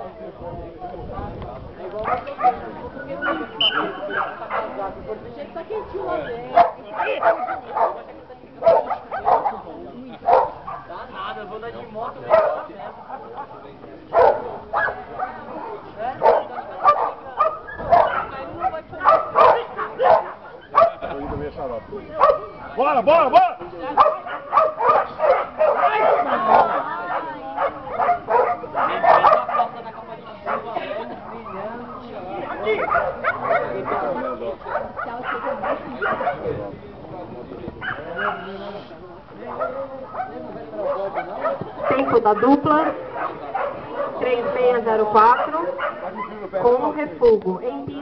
Tá quentinho lá dentro. Dá nada, eu vou dar de moto mesmo. Bora, bora, bora! Tempo da dupla 3604 com refúgio em